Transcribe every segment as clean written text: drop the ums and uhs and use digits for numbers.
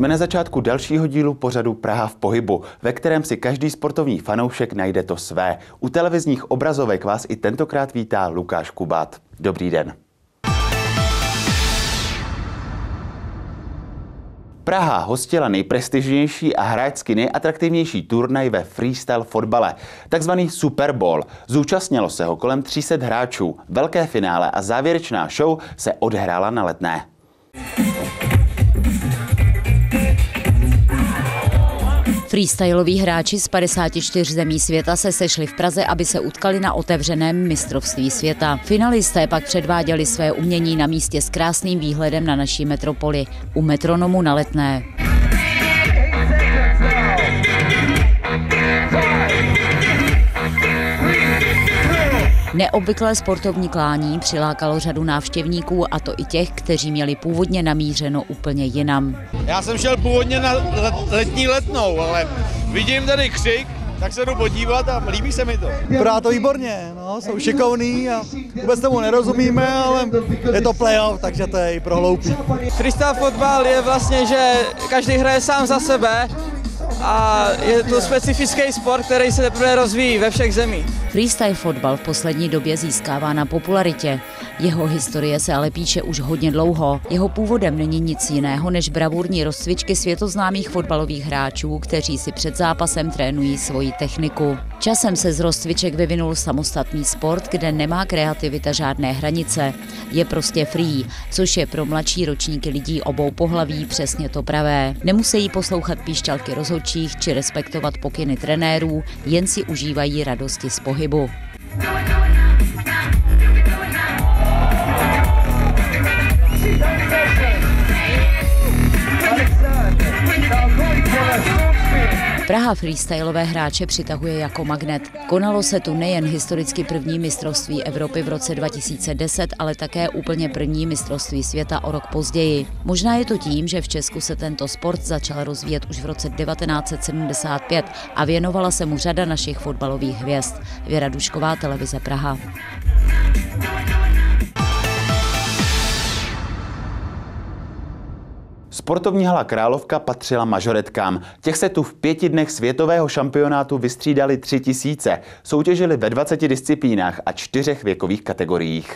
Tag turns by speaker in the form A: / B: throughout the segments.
A: Jsme na začátku dalšího dílu pořadu Praha v pohybu, ve kterém si každý sportovní fanoušek najde to své. U televizních obrazovek vás i tentokrát vítá Lukáš Kubát. Dobrý den. Praha hostila nejprestižnější a hráčsky nejatraktivnější turnaj ve freestyle fotbale, takzvaný Super Bowl. Zúčastnilo se ho kolem 300 hráčů. Velké finále a závěrečná show se odehrála na Letné.
B: Freestyloví hráči z 54 zemí světa se sešli v Praze, aby se utkali na otevřeném mistrovství světa. Finalisté pak předváděli své umění na místě s krásným výhledem na naší metropoli, u Metronomu na Letné. Neobvyklé sportovní klání přilákalo řadu návštěvníků, a to i těch, kteří měli původně namířeno úplně jinam.
C: Já jsem šel původně na letní Letnou, ale vidím tady křik, tak se jdu podívat a líbí se mi to.
D: Vypadá to výborně, no, jsou šikovní a vůbec tomu nerozumíme, ale je to playoff, takže to je i pro hloupý.
E: Freestyle fotbal je vlastně, že každý hraje sám za sebe a je to specifický sport, který se teprve rozvíjí ve všech zemích.
B: Freestyle fotbal v poslední době získává na popularitě. Jeho historie se ale píše už hodně dlouho. Jeho původem není nic jiného než bravurní rozcvičky světoznámých fotbalových hráčů, kteří si před zápasem trénují svoji techniku. Časem se z rozcviček vyvinul samostatný sport, kde nemá kreativita žádné hranice. Je prostě free, což je pro mladší ročníky lidí obou pohlaví přesně to pravé. Nemusí poslouchat píšťalky rozhodčích či respektovat pokyny trenérů, jen si užívají radosti z pohybu. Praha freestylové hráče přitahuje jako magnet. Konalo se tu nejen historicky první mistrovství Evropy v roce 2010, ale také úplně první mistrovství světa o rok později. Možná je to tím, že v Česku se tento sport začal rozvíjet už v roce 1975 a věnovala se mu řada našich fotbalových hvězd. Věra Dušková, televize Praha.
A: Sportovní hala Královka patřila mažoretkám. Těch se tu v 5 dnech světového šampionátu vystřídali 3000. Soutěžili ve 20 disciplínách a 4 věkových kategoriích.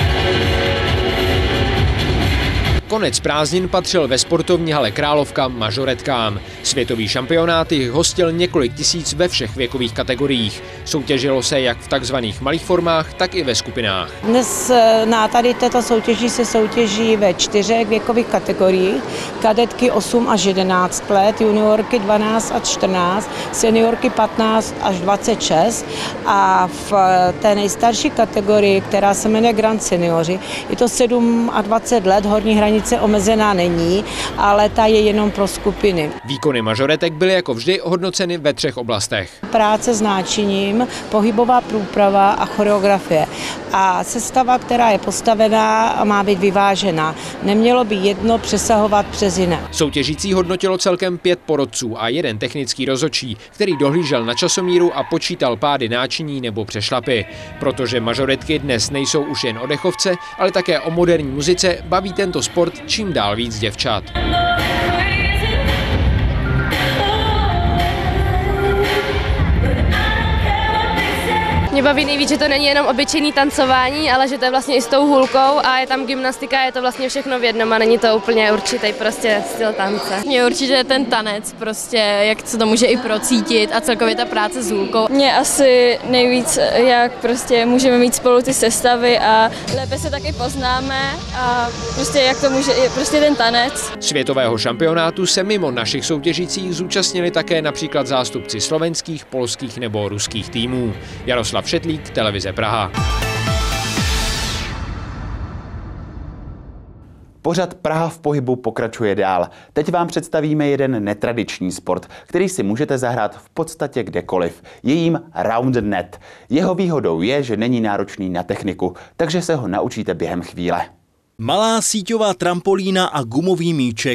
F: Konec prázdnin patřil ve sportovní hale Královka mažoretkám. Světový šampionát jich hostil několik tisíc ve všech věkových kategoriích. Soutěžilo se jak v takzvaných malých formách, tak i ve skupinách.
G: Dnes na tady této soutěži se soutěží ve 4 věkových kategoriích. Kadetky 8 až 11 let, juniorky 12 až 14, seniorky 15 až 26 a v té nejstarší kategorii, která se jmenuje Grand Seniori, je to 7 a 20 let, horní hranice omezená není, ale ta je jenom pro skupiny.
F: Výkony mažoretek byly jako vždy hodnoceny ve 3 oblastech.
G: Práce s náčiním, pohybová průprava a choreografie. A sestava, která je postavená, má být vyvážená. Nemělo by jedno přesahovat přes jiné.
F: Soutěžící hodnotilo celkem 5 porodců a 1 technický rozhodčí, který dohlížel na časomíru a počítal pády náčiní nebo přešlapy. Protože mažoretky dnes nejsou už jen o dechovce, ale také o moderní muzice, baví tento sport čím dál víc děvčat.
H: Mě baví nejvíc, že to není jenom obyčejný tancování, ale že to je vlastně i s tou hůlkou a je tam gymnastika, je to vlastně všechno v jednom a není to úplně určitý prostě styl tance.
I: Mě určitě ten tanec, prostě jak se to může i procítit a celkově ta práce s hůlkou. Mě asi nejvíc, jak prostě můžeme mít spolu ty sestavy a lépe se taky poznáme a prostě jak to může, prostě ten tanec.
F: Světového šampionátu se mimo našich soutěžících zúčastnili také například zástupci slovenských, polských nebo ruských týmů. Jaroslav Šetlík, televize Praha.
A: Pořad Praha v pohybu pokračuje dál. Teď vám představíme jeden netradiční sport, který si můžete zahrát v podstatě kdekoliv. Je jím round net. Jeho výhodou je, že není náročný na techniku, takže se ho naučíte během chvíle.
J: Malá síťová trampolína a gumový míček.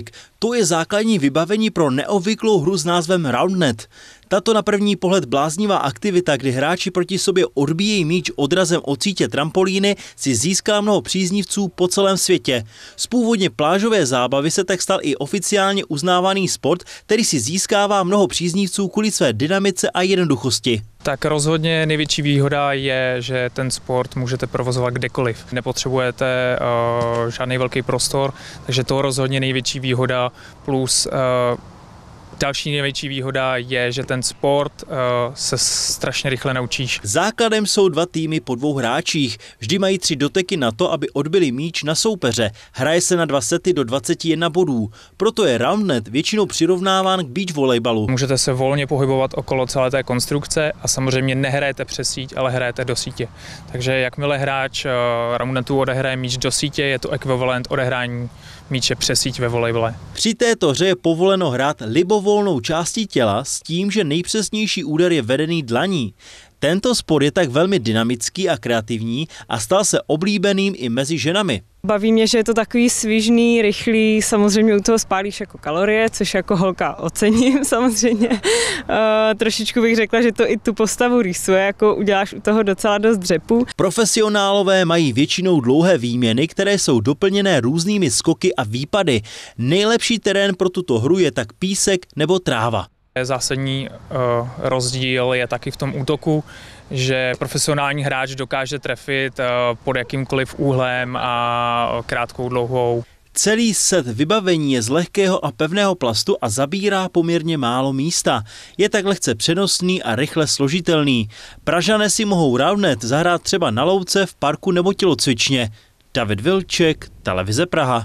J: To je základní vybavení pro neobvyklou hru s názvem Roundnet. Tato na první pohled bláznivá aktivita, kdy hráči proti sobě odbíjejí míč odrazem od sítě trampolíny, si získá mnoho příznivců po celém světě. Z původně plážové zábavy se tak stal i oficiálně uznávaný sport, který si získává mnoho příznivců kvůli své dynamice a jednoduchosti.
K: Tak rozhodně největší výhoda je, že ten sport můžete provozovat kdekoliv. Nepotřebujete žádný velký prostor, takže to rozhodně největší výhoda. Plus další největší výhoda je, že ten sport se strašně rychle naučíš.
J: Základem jsou 2 týmy po 2 hráčích. Vždy mají 3 doteky na to, aby odbili míč na soupeře. Hraje se na 2 sety do 21 bodů. Proto je Roundnet většinou přirovnáván k beach volejbalu.
K: Můžete se volně pohybovat okolo celé té konstrukce a samozřejmě nehrajete přes síť, ale hrajete do sítě. Takže jakmile hráč Roundnetu odehraje míč do sítě, je to ekvivalent odehrání míče přes síť ve volejbale.
J: Při této hře je povoleno hrát libovolnou částí těla s tím, že nejpřesnější úder je vedený dlaní. Tento sport je tak velmi dynamický a kreativní a stal se oblíbeným i mezi ženami.
L: Baví mě, že je to takový svižný, rychlý, samozřejmě u toho spálíš jako kalorie, což jako holka ocením samozřejmě. Trošičku bych řekla, že to i tu postavu rýsuje, jako uděláš u toho docela dost dřepů.
J: Profesionálové mají většinou dlouhé výměny, které jsou doplněné různými skoky a výpady. Nejlepší terén pro tuto hru je tak písek nebo tráva.
K: Zásadní rozdíl je taky v tom útoku, že profesionální hráč dokáže trefit pod jakýmkoliv úhlem a krátkou dlouhou.
J: Celý set vybavení je z lehkého a pevného plastu a zabírá poměrně málo místa. Je tak lehce přenosný a rychle složitelný. Pražané si mohou Roundnet zahrát třeba na louce, v parku nebo tělocvičně. David Vilček, Televize Praha.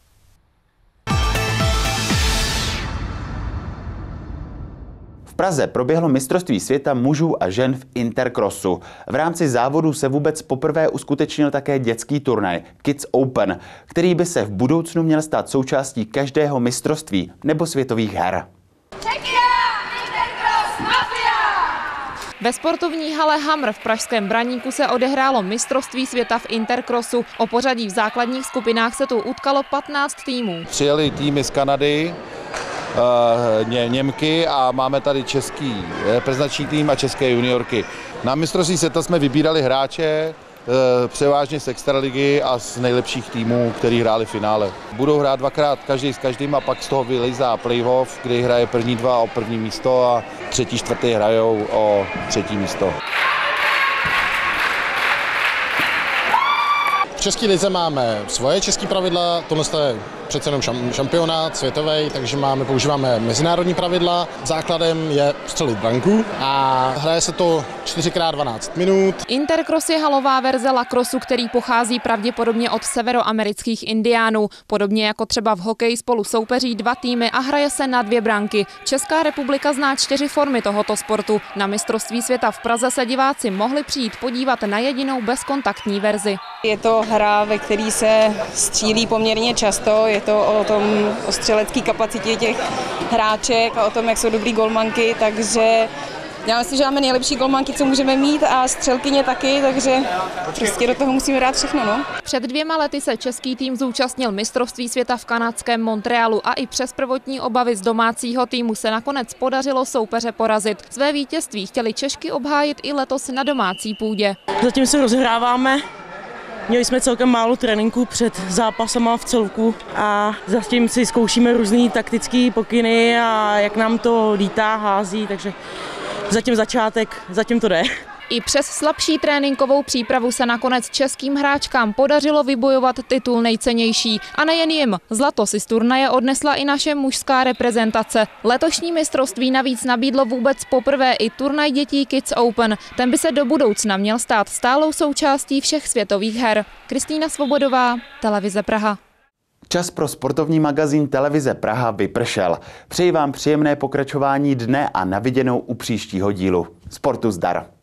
A: V Praze proběhlo mistrovství světa mužů a žen v intercrossu. V rámci závodu se vůbec poprvé uskutečnil také dětský turnaj Kids Open, který by se v budoucnu měl stát součástí každého mistrovství nebo světových her.
M: Ve sportovní hale Hamr v pražském Braníku se odehrálo mistrovství světa v intercrossu. O pořadí v základních skupinách se tu utkalo 15 týmů.
N: Přijeli týmy z Kanady, Němky a máme tady český reprezentační tým a české juniorky. Na mistrovství světa jsme vybírali hráče převážně z extraligy a z nejlepších týmů, který hráli v finále. Budou hrát 2krát každý s každým a pak z toho vylejzá playoff, kdy hraje první 2 o první místo a 3., 4. hrajou o 3. místo.
O: V české lize máme svoje české pravidla, tohle je přece jenom šampionát světový, takže používáme mezinárodní pravidla. Základem je střelit branku a hraje se to 4x12 minut.
M: Intercross je halová verze lacrossu, který pochází pravděpodobně od severoamerických indiánů. Podobně jako třeba v hokeji spolu soupeří 2 týmy a hraje se na 2 branky. Česká republika zná 4 formy tohoto sportu. Na mistrovství světa v Praze se diváci mohli přijít podívat na jedinou bezkontaktní verzi.
P: Je to hra, ve které se střílí poměrně často. Je to o střelecké kapacitě těch hráček a o tom, jak jsou dobrý golmanky, takže já myslím, že máme nejlepší golmanky, co můžeme mít a střelkyně taky, takže prostě do toho musíme dát všechno. No.
M: Před 2 lety se český tým zúčastnil mistrovství světa v kanadském Montrealu a i přes prvotní obavy z domácího týmu se nakonec podařilo soupeře porazit. Své vítězství chtěli Češky obhájit i letos na domácí půdě.
Q: Zatím se rozhráváme. Měli jsme celkem málo tréninků před zápasama v celku a zatím si zkoušíme různé taktické pokyny a jak nám to lítá, hází, takže zatím začátek, zatím to jde.
M: I přes slabší tréninkovou přípravu se nakonec českým hráčkám podařilo vybojovat titul nejcennější. A nejen jim, zlato si z turnaje odnesla i naše mužská reprezentace. Letošní mistrovství navíc nabídlo vůbec poprvé i turnaj dětí Kids Open. Ten by se do budoucna měl stát stálou součástí všech světových her. Kristýna Svobodová, Televize Praha.
A: Čas pro sportovní magazín Televize Praha vypršel. Přeji vám příjemné pokračování dne a na viděnou u příštího dílu. Sportu zdar.